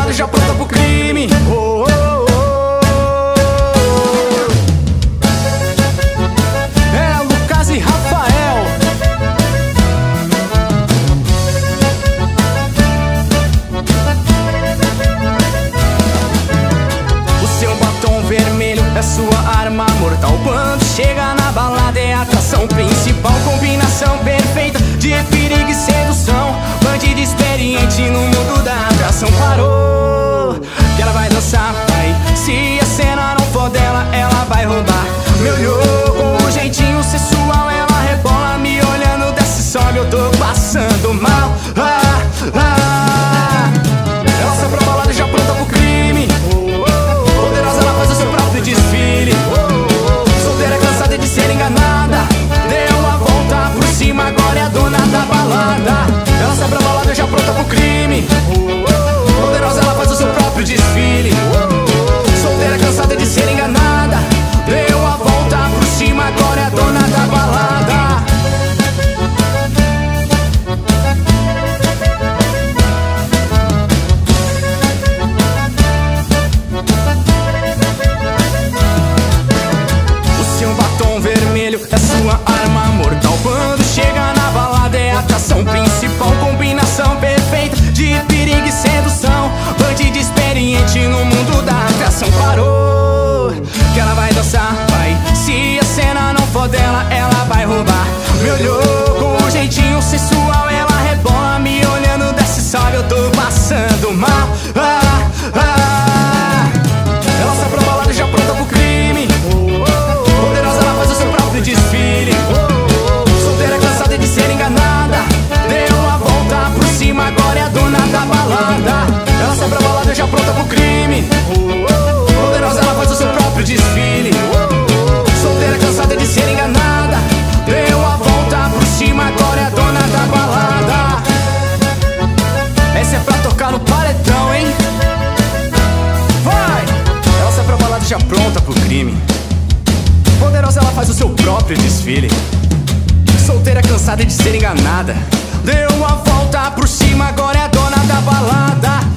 balada já pronta pro crime. Oh, oh, oh. É Lucas e Rafael. O seu batom vermelho é sua arma mortal. Quando chega na balada é a atração principal. Combinação perfeita de perigo e sedução. Bandido experiente no mundo da atração. Parou, que ela vai dançar, vai. Se a cena não for dela, ela vai roubar. Me olhou com um jeitinho sensual, ela rebola. Me olhando, desce e sobe, eu tô passando mal. Ela sai pra balada já pronta pro crime. Poderosa, ela faz o seu próprio desfile. Solteira, cansada de ser enganada, deu uma volta por cima, agora é a dona da balada. Ela sai pra balada já pronta pro crime. Poderosa, ela faz o seu próprio desfile. Solteira, cansada de ser enganada, deu uma volta por cima, agora é a dona da balada. O seu batom vermelho é sua arma mortal. Quando chega na balada é a atração principal. Combinação perfeita de perigo e sedução. Bandido experiente no mundo da atração. Parou, que ela vai dançar, vai. Se a cena não for dela, ela vai roubar. Me olhou com um jeitinho sensual, ela rebola. Me olhando, desce e sobe, eu tô passando mal. Ela sai pra balada já pronta pro crime. Poderosa, ela faz o seu próprio desfile. Solteira, cansada de ser enganada, deu uma volta por cima, agora é a dona da balada. Ela sai pra balada já pronta pro crime. Poderosa, ela faz o seu próprio desfile. Solteira, cansada de ser enganada, deu uma volta por cima, agora é a dona da balada. Essa é pra tocar no paredão, hein? Vai! Ela sai pra balada já pronta pro crime. Poderosa, ela faz o seu próprio desfile. Solteira, cansada de ser enganada, deu uma volta por cima, agora é a dona da balada.